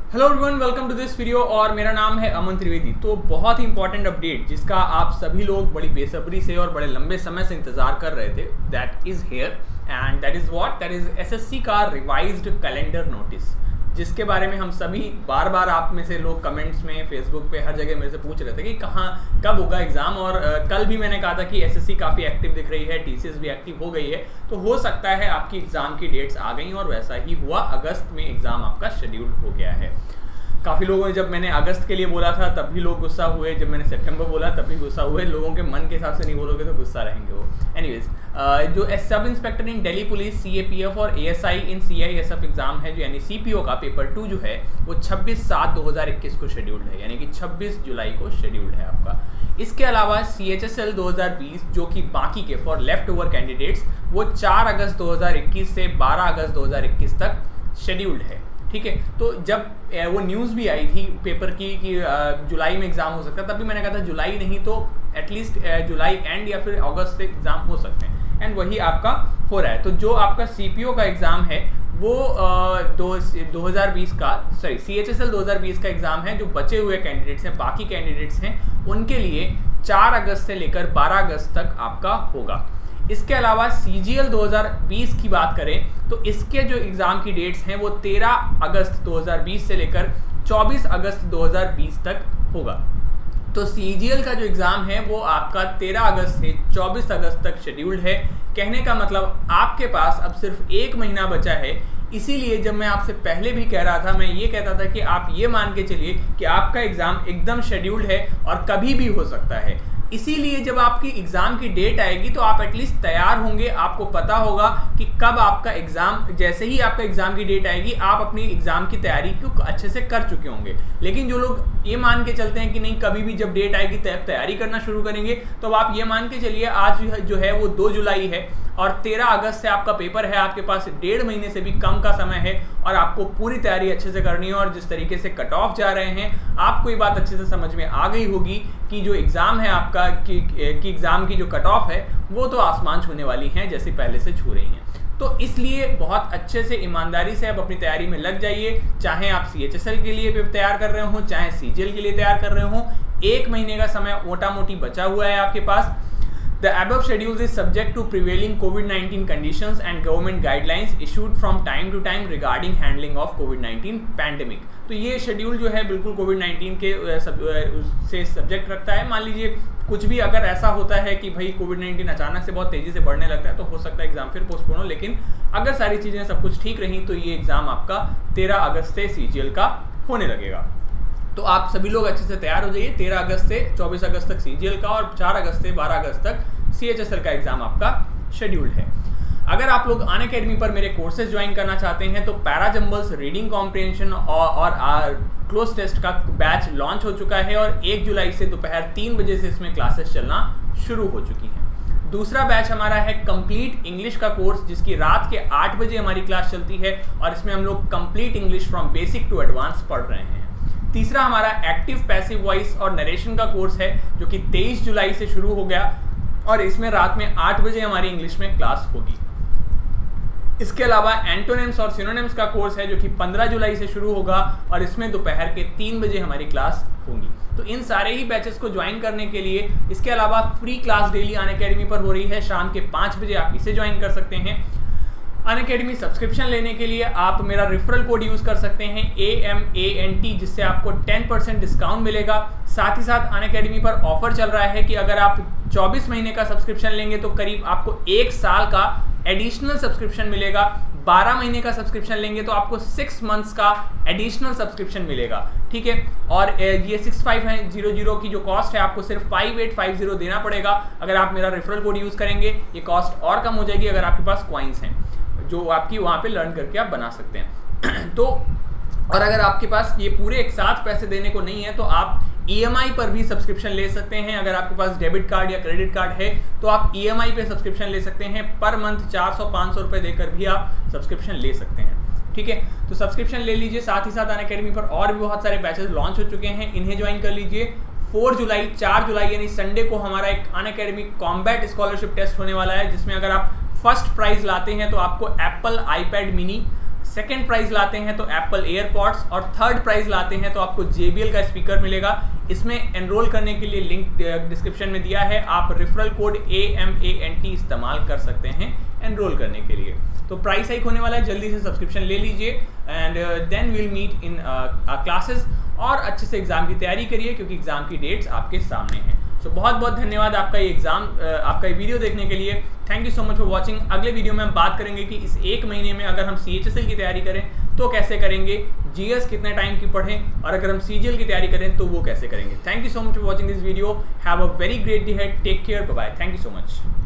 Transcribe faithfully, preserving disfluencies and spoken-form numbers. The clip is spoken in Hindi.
Hello everyone, welcome to this video और मेरा नाम है अमन त्रिवेदी। तो बहुत ही इंपॉर्टेंट अपडेट जिसका आप सभी लोग बड़ी बेसब्री से और बड़े लंबे समय से इंतजार कर रहे थे, that is here and that is what that is SSC का रिवाइज्ड कैलेंडर नोटिस, जिसके बारे में हम सभी बार बार आप में से लोग कमेंट्स में, फेसबुक पे, हर जगह मेरे से पूछ रहे थे कि कहाँ कब होगा एग्ज़ाम। और आ, कल भी मैंने कहा था कि एसएससी काफ़ी एक्टिव दिख रही है, टीसीएस भी एक्टिव हो गई है, तो हो सकता है आपकी एग्ज़ाम की डेट्स आ गई और वैसा ही हुआ। अगस्त में एग्ज़ाम आपका शेड्यूल हो गया है। काफ़ी लोगों ने, जब मैंने अगस्त के लिए बोला था तब भी लोग गुस्सा हुए, जब मैंने सितंबर बोला तब भी गुस्सा हुए। लोगों के मन के हिसाब से नहीं बोलोगे तो गुस्सा रहेंगे वो। एनीवेज, जो sub inspector in Delhi police, CAPF और एएसआई इन सीआईएसएफ एग्जाम है, जो यानी सीपीओ का पेपर टू जो है वो छब्बीस सात दो हज़ार इक्कीस को शेड्यूल्ड है, यानी कि छब्बीस जुलाई को शेड्यूल्ड है आपका। इसके अलावा सीएचएसएल दो हज़ार बीस जो कि बाकी के फॉर लेफ्ट ओवर कैंडिडेट्स, वो चार अगस्त दो हज़ार इक्कीस से बारह अगस्त दो हज़ार इक्कीस तक शेड्यूल्ड है। ठीक है, तो जब वो न्यूज़ भी आई थी पेपर की कि जुलाई में एग्ज़ाम हो सकता है, तब भी मैंने कहा था जुलाई नहीं तो एटलीस्ट जुलाई एंड या फिर अगस्त से एग्ज़ाम हो सकते हैं, एंड वही आपका हो रहा है। तो जो आपका सीपीओ का एग्ज़ाम है वो दो दो हज़ार बीस का सॉरी सीएचएसएल दो हज़ार बीस का एग्ज़ाम है। जो बचे हुए कैंडिडेट्स हैं, बाकी कैंडिडेट्स हैं, उनके लिए चार अगस्त से लेकर बारह अगस्त तक आपका होगा। इसके अलावा सीजीएल दो हज़ार बीस की बात करें तो इसके जो एग्ज़ाम की डेट्स हैं वो तेरह अगस्त दो हज़ार बीस से लेकर चौबीस अगस्त दो हज़ार बीस तक होगा। तो सीजीएल का जो एग्ज़ाम है वो आपका तेरह अगस्त से चौबीस अगस्त तक शेड्यूल्ड है। कहने का मतलब आपके पास अब सिर्फ एक महीना बचा है। इसीलिए जब मैं आपसे पहले भी कह रहा था, मैं ये कहता था कि आप ये मान के चलिए कि आपका एग्ज़ाम एकदम शेड्यूल्ड है और कभी भी हो सकता है। इसीलिए जब आपकी एग्ज़ाम की डेट आएगी तो आप एटलीस्ट तैयार होंगे, आपको पता होगा कि कब आपका एग्ज़ाम, जैसे ही आपका एग्ज़ाम की डेट आएगी आप अपनी एग्ज़ाम की तैयारी को अच्छे से कर चुके होंगे। लेकिन जो लोग ये मान के चलते हैं कि नहीं कभी भी जब डेट आएगी तब तैयारी करना शुरू करेंगे, तो आप ये मान के चलिए आज जो है वो दो जुलाई है और तेरह अगस्त से आपका पेपर है। आपके पास डेढ़ महीने से भी कम का समय है और आपको पूरी तैयारी अच्छे से करनी है। और जिस तरीके से कट ऑफ जा रहे हैं, आपको ये बात अच्छे से समझ में आ गई होगी कि जो एग्ज़ाम है आपका कि, कि एग्ज़ाम की जो कट ऑफ है वो तो आसमान छूने वाली हैं, जैसे पहले से छू रही हैं। तो इसलिए बहुत अच्छे से ईमानदारी से आप अपनी तैयारी में लग जाइए। चाहे आप सीएचएसएल के लिए तैयार कर रहे हो, चाहे सीजीएल के लिए तैयार कर रहे हो, एक महीने का समय मोटा मोटी बचा हुआ है आपके पास। The above schedules is subject to prevailing COVID nineteen conditions and government guidelines issued from time to time regarding handling of COVID nineteen pandemic। तो ये शेड्यूल जो है बिल्कुल कोविड नाइन्टीन के सब, से सब्जेक्ट रखता है। मान लीजिए कुछ भी अगर ऐसा होता है कि भाई कोविड नाइन्टीन अचानक से बहुत तेज़ी से बढ़ने लगता है तो हो सकता है एग्ज़ाम फिर पोस्टपोन हो, लेकिन अगर सारी चीज़ें सब कुछ ठीक रही तो ये एग्ज़ाम आपका तेरह अगस्त से सीजीएल का होने लगेगा। तो आप सभी लोग अच्छे से तैयार हो जाइए। तेरह अगस्त से चौबीस अगस्त तक सीजीएल का और चार अगस्त से बारह अगस्त तक सीएचएसएल का एग्ज़ाम आपका शेड्यूल्ड है। अगर आप लोग अनअकैडमी पर मेरे कोर्सेज ज्वाइन करना चाहते हैं तो पैरा जम्बल्स, रीडिंग कॉम्प्रिहेंशन और, और क्लोज टेस्ट का बैच लॉन्च हो चुका है और एक जुलाई से दोपहर तीन बजे से इसमें क्लासेस चलना शुरू हो चुकी हैं। दूसरा बैच हमारा है कंप्लीट इंग्लिश का कोर्स, जिसकी रात के आठ बजे हमारी क्लास चलती है और इसमें हम लोग complete English from basic to advance पढ़ रहे हैं। तीसरा हमारा एक्टिव पैसिव वॉइस और नरेशन का कोर्स है, जो कि तेईस जुलाई से शुरू हो गया और इसमें रात में आठ बजे हमारी इंग्लिश में क्लास होगी। इसके अलावा एंटोनिम्स और सिनोनिम्स का कोर्स है, जो कि पंद्रह जुलाई से शुरू होगा और इसमें दोपहर के तीन बजे हमारी क्लास होगी। तो इन सारे ही बैचेस को ज्वाइन करने के लिए, इसके अलावा फ्री क्लास डेली अनअकैडमी पर हो रही है शाम के पाँच बजे, आप इसे ज्वाइन कर सकते हैं। अनअकैडमी सब्सक्रिप्शन लेने के लिए आप मेरा रेफरल कोड यूज़ कर सकते हैं A M A N T, जिससे आपको टेन परसेंट डिस्काउंट मिलेगा। साथ ही साथ अनअकैडमी पर ऑफर चल रहा है कि अगर आप चौबीस महीने का सब्सक्रिप्शन लेंगे तो करीब आपको एक साल का एडिशनल सब्सक्रिप्शन मिलेगा। बारह महीने का सब्सक्रिप्शन लेंगे तो आपको सिक्स मंथ्स का एडिशनल सब्सक्रिप्शन मिलेगा। ठीक है, और ये सिक्स फाइव जीरो जीरो की जो कॉस्ट है आपको सिर्फ फाइव एट फाइव जीरो देना पड़ेगा। अगर आप मेरा रेफरल कोड यूज़ करेंगे ये कॉस्ट और कम हो जाएगी अगर आपके पास कॉइन्स हैं जो आपकी वहाँ पे लर्न करके आप बना सकते हैं। तो और अगर आपके पास ये पूरे एक साथ पैसे देने को नहीं है तो आप ईएमआई पर भी सब्सक्रिप्शन ले सकते हैं। अगर आपके पास डेबिट कार्ड या क्रेडिट कार्ड है तो आप ईएमआई पे सब्सक्रिप्शन ले सकते हैं। पर मंथ चार सौ पाँच सौ रुपये देकर भी आप सब्सक्रिप्शन ले सकते हैं। ठीक है, तो सब्सक्रिप्शन ले लीजिए। साथ ही साथ अनअकैडमी पर और भी बहुत सारे बैचेस लॉन्च हो चुके हैं, इन्हें ज्वाइन कर लीजिए। चार जुलाई चार जुलाई यानी संडे को हमारा एक अनअकैडमी कॉम्बैट स्कॉलरशिप टेस्ट होने वाला है, जिसमें अगर आप फर्स्ट प्राइज लाते हैं तो आपको Apple iPad mini second prize लाते हैं तो एप्पल एयरपॉड्स, और थर्ड प्राइज लाते हैं तो आपको जे बी एल का स्पीकर मिलेगा। इसमें एनरोल करने के लिए लिंक डिस्क्रिप्शन में दिया है, आप referral code A M A N T इस्तेमाल कर सकते हैं एनरोल करने के लिए। तो प्राइस हाइक होने वाला है, जल्दी से सब्सक्रिप्शन ले लीजिए and then we'll meet in classes. और अच्छे से एग्जाम की तैयारी करिए क्योंकि एग्जाम की डेट्स आपके सामने हैं। सो so, बहुत बहुत धन्यवाद आपका ये एग्जाम आपका ये वीडियो देखने के लिए। Thank you so much for watching. अगले वीडियो में हम बात करेंगे कि इस एक महीने में अगर हम सी एच एस एल की तैयारी करें तो कैसे करेंगे, जी एस कितने टाइम की पढ़ें, और अगर हम सी जी एल की तैयारी करें तो वो कैसे करेंगे। Thank you so much for watching this video. Have a very great day head. Take care, bye bye. Thank you so much.